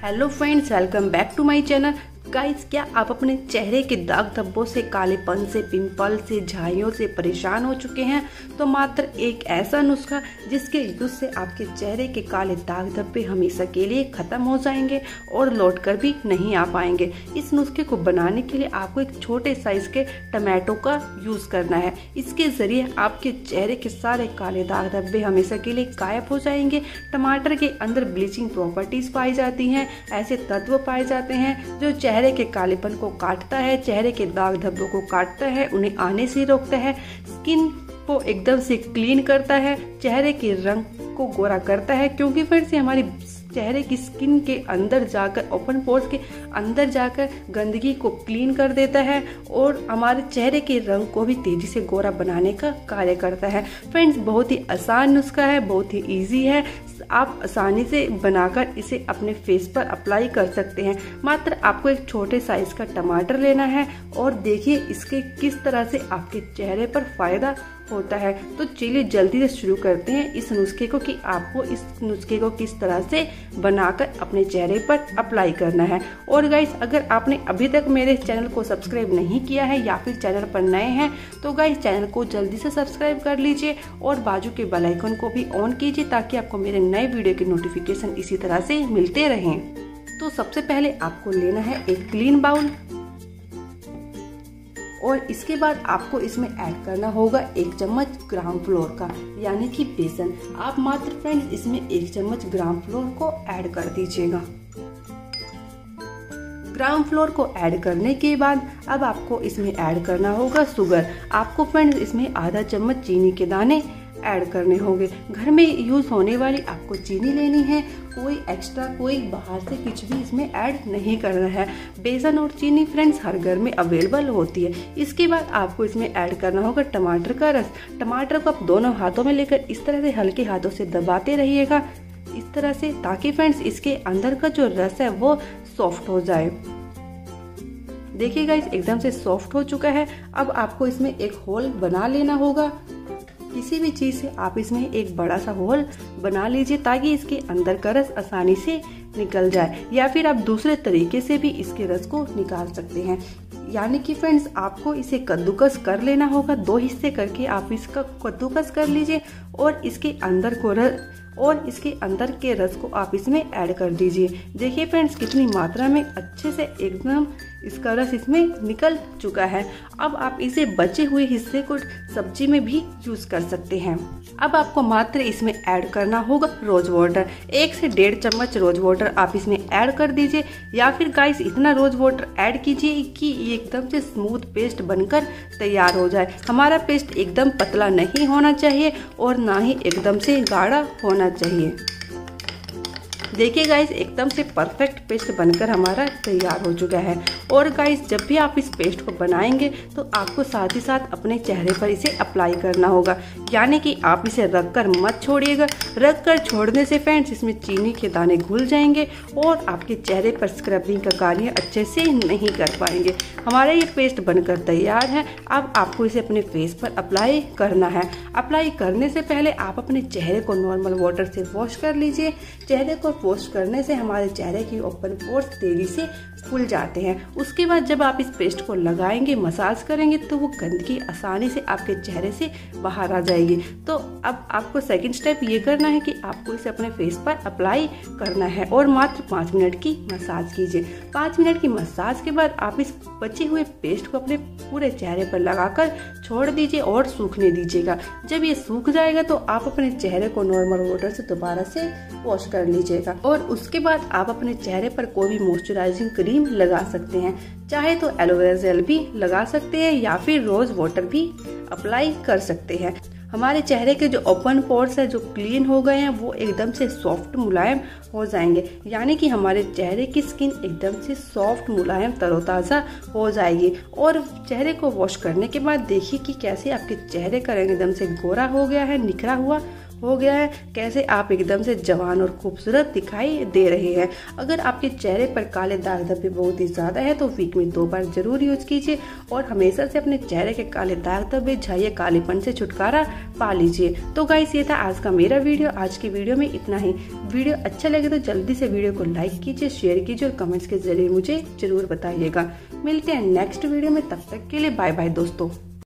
Hello friends, welcome back to my channel. Guys, क्या आप अपने चेहरे के दाग धब्बों से, कालेपन से, पिंपल से, झाइयों से परेशान हो चुके हैं? तो मात्र एक ऐसा नुस्खा जिसके यूज से आपके चेहरे के काले दाग धब्बे हमेशा के लिए खत्म हो जाएंगे और लौट कर भी नहीं आ पाएंगे। इस नुस्खे को बनाने के लिए आपको एक छोटे साइज के टमाटो का यूज करना है। इसके जरिए आपके चेहरे के सारे काले दाग धब्बे हमेशा के लिए गायब हो जाएंगे। टमाटर के अंदर ब्लीचिंग प्रॉपर्टीज पाई जाती हैं, ऐसे तत्व पाए जाते हैं जो चेहरे के कालेपन को काटता है, चेहरे के दाग धब्बों को काटता है, उन्हें आने से रोकता है, स्किन को एकदम से क्लीन करता है, चेहरे के रंग को गोरा करता है। क्योंकि फिर से हमारी चेहरे की स्किन के अंदर जाकर, ओपन पोर्स के अंदर जाकर गंदगी को क्लीन कर देता है और हमारे चेहरे के रंग को भी तेजी से गोरा बनाने का कार्य करता है। फ्रेंड्स, बहुत ही आसान नुस्खा है, बहुत ही इजी है। आप आसानी से बनाकर इसे अपने फेस पर अप्लाई कर सकते हैं। मात्र आपको एक छोटे साइज का टमाटर लेना है और देखिए इसके किस तरह से आपके चेहरे पर फायदा होता है। तो चलिए जल्दी से शुरू करते हैं इस नुस्खे को कि आपको इस नुस्खे को किस तरह से बनाकर अपने चेहरे पर अप्लाई करना है। और गाइस, अगर आपने अभी तक मेरे चैनल को सब्सक्राइब नहीं किया है या फिर चैनल पर नए हैं तो गाइस चैनल को जल्दी से सब्सक्राइब कर लीजिए और बाजू के बेल आइकन को भी ऑन कीजिए ताकि आपको मेरे नए वीडियो की नोटिफिकेशन इसी तरह से मिलते रहें। तो सबसे पहले आपको लेना है एक क्लीन बाउल और इसके बाद आपको इसमें ऐड करना होगा 1 चम्मच ग्राम फ्लोर का, यानी कि बेसन। आप मात्र फ्रेंड्स इसमें 1 चम्मच ग्राम फ्लोर को ऐड कर दीजिएगा। ग्राम फ्लोर को ऐड करने के बाद अब आपको इसमें ऐड करना होगा शुगर। आपको फ्रेंड्स इसमें आधा चम्मच चीनी के दाने ऐड करने होंगे। घर में यूज होने वाली आपको चीनी लेनी है, कोई एक्स्ट्रा कोई बाहर से कुछ भी इसमें ऐड नहीं करना है। बेसन और चीनी फ्रेंड्स हर घर में अवेलेबल होती है। इसके बाद आपको इसमें ऐड करना होगा टमाटर का रस। टमाटर को आप दोनों हाथों में लेकर इस तरह से हल्के हाथों से दबाते रहिएगा, इस तरह से, ताकि फ्रेंड्स इसके अंदर का जो रस है वो सॉफ्ट हो जाए। देखिए गाइस, एकदम से सॉफ्ट हो चुका है। अब आपको इसमें एक होल बना लेना होगा। किसी भी चीज से आप इसमें एक बड़ा सा होल बना लीजिए ताकि इसके अंदर का रस आसानी से निकल जाए, या फिर आप दूसरे तरीके से भी इसके रस को निकाल सकते हैं। यानी कि फ्रेंड्स आपको इसे कद्दूकस कर लेना होगा। 2 हिस्से करके आप इसका कद्दूकस कर लीजिए और इसके अंदर के रस को आप इसमें ऐड कर दीजिए। देखिए फ्रेंड्स कितनी मात्रा में अच्छे से एकदम इसका रस इसमें निकल चुका है। अब आप इसे बचे हुए हिस्से को सब्जी में भी यूज कर सकते हैं। अब आपको मात्र इसमें ऐड करना होगा रोज वाटर। 1 से 1.5 चम्मच रोज वाटर आप इसमें ऐड कर दीजिए, या फिर गाइस इतना रोज वाटर ऐड कीजिए कि ये एकदम से स्मूथ पेस्ट बनकर तैयार हो जाए। हमारा पेस्ट एकदम पतला नहीं होना चाहिए और ना ही एकदम से गाढ़ा होना चाहिए। देखिए गाइस, एकदम से परफेक्ट पेस्ट बनकर हमारा तैयार हो चुका है। और गाइस, जब भी आप इस पेस्ट को बनाएंगे तो आपको साथ ही साथ अपने चेहरे पर इसे अप्लाई करना होगा, यानी कि आप इसे रखकर मत छोड़िएगा। रखकर छोड़ने से फ्रेंड्स इसमें चीनी के दाने घुल जाएंगे और आपके चेहरे पर स्क्रबिंग का कार्य अच्छे से नहीं कर पाएंगे। हमारा ये पेस्ट बनकर तैयार है। अब आपको इसे अपने फेस पर अप्लाई करना है। अप्लाई करने से पहले आप अपने चेहरे को नॉर्मल वाटर से वॉश कर लीजिए। चेहरे को वॉश करने से हमारे चेहरे की ओपन पोर्स तेजी से खुल जाते हैं। उसके बाद जब आप इस पेस्ट को लगाएंगे, मसाज करेंगे, तो वो गंदगी आसानी से आपके चेहरे से बाहर आ जाएगी। तो अब आपको सेकंड स्टेप ये करना है कि आपको इसे अपने फेस पर अप्लाई करना है और मात्र 5 मिनट की मसाज कीजिए। 5 मिनट की मसाज के बाद आप इस बचे हुए पेस्ट को अपने पूरे चेहरे पर लगाकर छोड़ दीजिए और सूखने दीजिएगा। जब ये सूख जाएगा तो आप अपने चेहरे को नॉर्मल वाटर से दोबारा से वॉश कर लीजिएगा और उसके बाद आप अपने चेहरे पर कोई भी मॉइस्चराइजिंग क्रीम लगा सकते हैं। चाहे तो एलोवेरा जेल भी लगा सकते हैं या फिर रोज वाटर भी अप्लाई कर सकते हैं। हमारे चेहरे के जो ओपन पोर्स है जो क्लीन हो गए हैं वो एकदम से सॉफ्ट मुलायम हो जाएंगे, यानी कि हमारे चेहरे की स्किन एकदम से सॉफ्ट मुलायम तरोताज़ा हो जाएगी। और चेहरे को वॉश करने के बाद देखिए कि कैसे आपके चेहरे का रंग एकदम से गोरा हो गया है, निखरा हुआ हो गया है, कैसे आप एकदम से जवान और खूबसूरत दिखाई दे रहे हैं। अगर आपके चेहरे पर काले दाग धब्बे बहुत ही ज्यादा है तो वीक में 2 बार जरूर यूज कीजिए और हमेशा से अपने चेहरे के काले दाग धब्बे, झाइयाँ, कालेपन से छुटकारा पा लीजिए। तो गाइस, ये था आज का मेरा वीडियो। आज की वीडियो में इतना ही। वीडियो अच्छा लगे तो जल्दी से वीडियो को लाइक कीजिए, शेयर कीजिए और कमेंट्स के जरिए मुझे जरूर बताइएगा। मिलते हैं नेक्स्ट वीडियो में, तब तक के लिए बाय बाय दोस्तों।